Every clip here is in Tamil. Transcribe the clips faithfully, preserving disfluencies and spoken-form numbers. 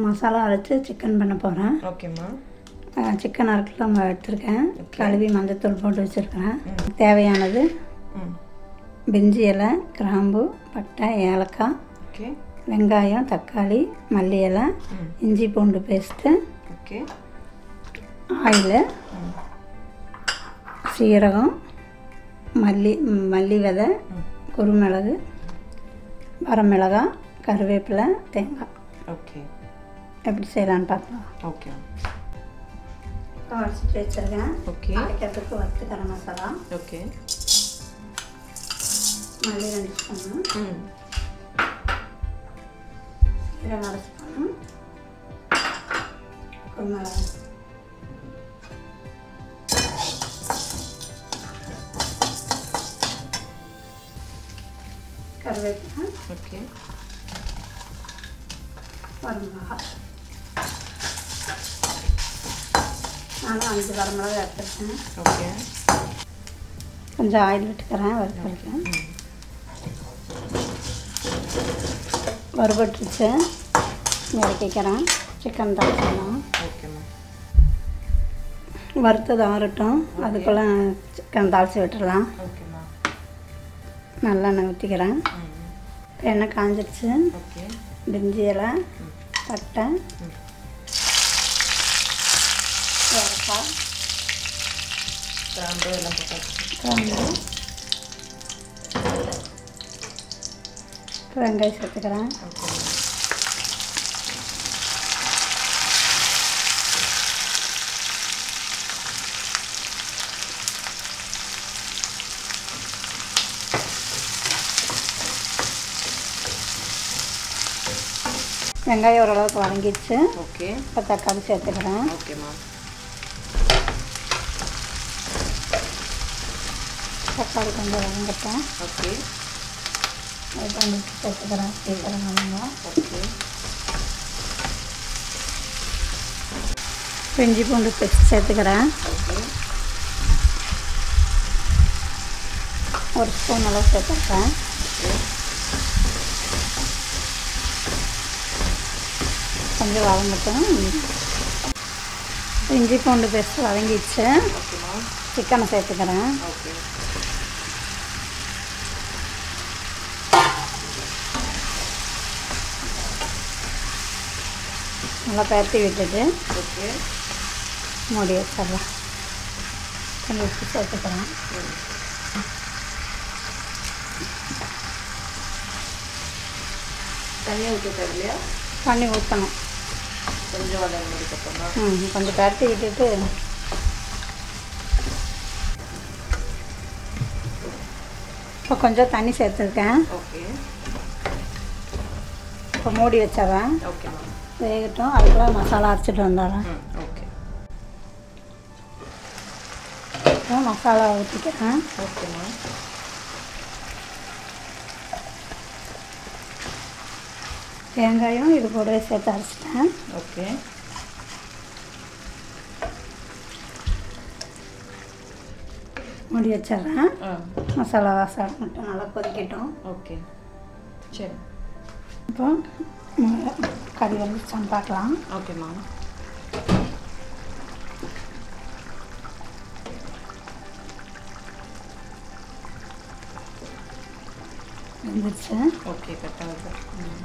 மசாலா அரைச்சி சிக்கன் பண்ண போகிறேன். ஓகேம்மா. சிக்கன் அரை கிலோ எடுத்துருக்கேன். கழுவி மஞ்சத்தூள் போட்டு வச்சுருக்கிறேன். தேவையானது பிரிஞ்சி இலை, கிராம்பு, பட்டை, ஏலக்காய், ஓகே, வெங்காயம், தக்காளி, மல்லி இலை, இஞ்சி பூண்டு பேஸ்ட்டு, ஓகே, ஆயில், சீரகம், மல்லி மல்லி விதை, குருமிளகு, வரமிளகாய், கருவேப்பிலை, தேங்காய். ஓகே, எப்படி செய்யலான்னு பார்க்கலாம். ஓகே, அரைச்சிட்டு வச்சுருக்கேன். ஓகே, அரைக்கிறதுக்கு வறுத்து கரம் மசாலா. ஓகே, மல்லி ரெண்டு ஸ்பூனு, ம், சீரகம் அரை ஸ்பூனு, குருமிளகு, கருவேப்பிலை, ஓகே, வரமிளகாய். நானும் அஞ்சு வரமிளகாய் எடுத்துருக்கேன். ஓகே, கொஞ்சம் ஆயில் விட்டுக்கிறேன். வறுத்துருக்கேன். வறுபட்டுருச்சு. இறக்கிக்கிறேன். சிக்கன் தாளிச்சிடலாம். ஓகேம்மா. வறுத்தது ஆறட்டும். அதுக்குள்ளே சிக்கன் தாளித்து விட்டுடலாம். ஓகேம்மா. நல்லெண்ணெய் ஊற்றிக்கிறேன். எண்ணெய் காஞ்சிடுச்சு. ஓகே, பிரிஞ்சி இலை, பட்டை, ஏலக்காய், கிராம்பு எல்லாம் போட்டாச்சு. கிராம்பு, வெங்காயம் சேர்த்துக்கிறேன். ஓகே, வெங்காயம் ஓரளவுக்கு வதங்கிடுச்சு. ஓகே, இப்போ தக்காளி சேர்த்துக்கிறேன். ஓகேம்மா. தக்காளி கொஞ்சம் வதங்கட்டும். ஓகே, அது கொஞ்சம் சேர்த்துக்கிறேன். சீக்கிரம் வதங்க. ஓகே, இஞ்சி பூண்டு பேஸ்ட் சேர்த்துக்கிறேன். ஓகே, ஒரு ஸ்பூன் அளவு சேர்த்துக்கிறேன். ஓகே, கொஞ்சம் வதங்கட்டும். இஞ்சி பூண்டு பேஸ்ட் வதங்கிடுச்சு. ஓகேம்மா. சிக்கனை சேர்த்துக்கிறேன். ஓகே, நல்லா பரட்டி விட்டுட்டு ஓகே, மூடி வச்சிடலாம். கொஞ்சம் உப்பு சேர்த்துக்கிறேன். தனியாக ஊற்ற தேவையில்லையா? தண்ணி ஊற்றணும். கொஞ்சம் வதங்க முடிக்கப்புறமா. ம் கொஞ்சம் பரட்டி விட்டுட்டு இப்போ கொஞ்சம் தண்ணி சேர்த்துருக்கேன். ஓகே, இப்போ மூடி வச்சிடறேன். ஓகேம்மா. வேகட்டும். அதுக்குள்ள மசாலா அரைச்சிட்டு வந்துடுறேன். ம், ஓகே, இப்போ மசாலா ஊற்றிக்கிறேன். ஓகேம்மா. தேங்காயும் இது கூடவே சேர்த்து அரைச்சிட்டேன். ஓகே, மூடி வச்சிடுறேன். ஆ, மசாலா வாசம் மட்டும் நல்லா கொதிக்கட்டும். ஓகே, சரி, இப்போ ம், கறி வந்துச்சான்னு பார்க்கலாம். ஓகேம்மா. வந்துருச்சு. ஓகே, கரெக்டாக ம்,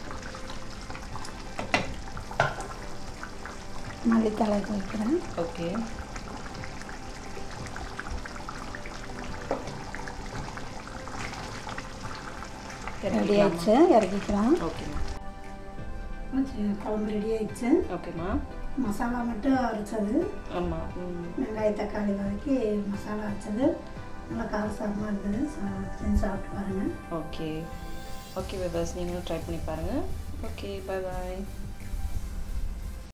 மல்லித்தலை வைக்கிறேன். ஓகே, ரெடி ஆயிடுச்சு. இறக்கிக்கலாம். ஓகேம்மா. குழம்பு ரெடி ஆயிடுச்சு. ஓகேம்மா. மசாலா மட்டும் அரைச்சது. ஆமாம். ம், வெங்காய தக்காளி வதக்கி மசாலா அரைச்சது. நல்லா காரசாரமாக இருந்தது. செஞ்சு சாப்பிட்டு பாருங்கள். ஓகே, ஓகே விவர்ஸ், நீங்களும் ட்ரை பண்ணி பாருங்கள். ஓகே, பை பாய்.